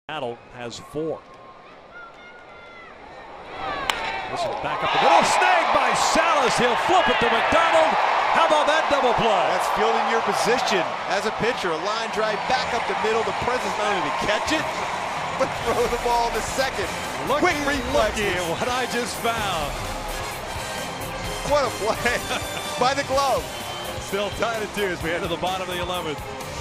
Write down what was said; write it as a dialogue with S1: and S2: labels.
S1: Battle has 4. This is back up the middle. Snag by Salas. He'll flip it to McDonald. How about that double play?
S2: That's fielding your position as a pitcher. A line drive back up the middle. The presence not only to catch it, but throw the ball to second. Quick reflexes.
S1: Looky what I just found.
S2: What a play by the glove.
S1: Still tied at 2 as we head to the bottom of the 11th.